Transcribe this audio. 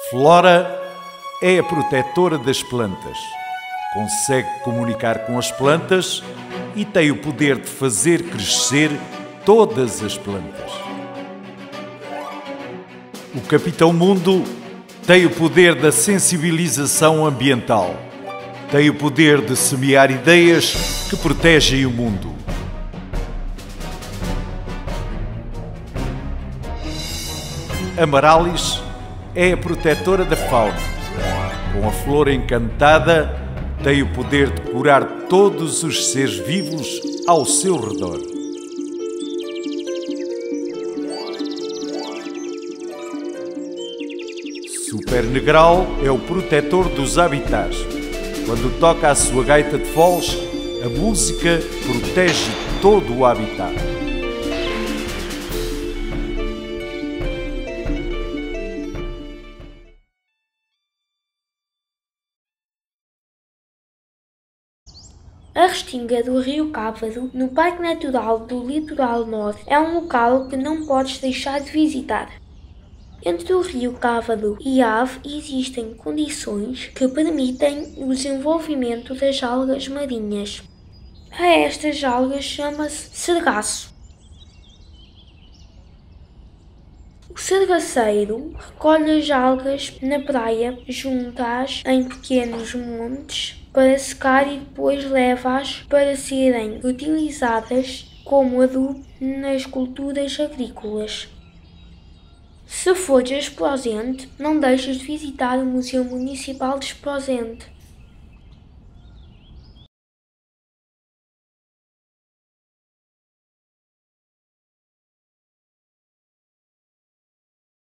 Flora é a protetora das plantas. Consegue comunicar com as plantas e tem o poder de fazer crescer todas as plantas. O Capitão Mundo tem o poder da sensibilização ambiental. Tem o poder de semear ideias que protegem o mundo. Amarallis é a protetora da fauna. Com a flor encantada, tem o poder de curar todos os seres vivos ao seu redor. Super Negral é o protetor dos habitats. Quando toca a sua gaita de foles, a música protege todo o habitat. A restinga do Rio Cávado, no Parque Natural do Litoral Norte, é um local que não podes deixar de visitar. Entre o Rio Cávado e a Ave existem condições que permitem o desenvolvimento das algas marinhas. A estas algas chama-se cergaço. O cergaceiro recolhe as algas na praia, junta-as em pequenos montes para secar e depois leva-as para serem utilizadas como adubo nas culturas agrícolas. Se fores a Esposende, não deixes de visitar o Museu Municipal de Esposende.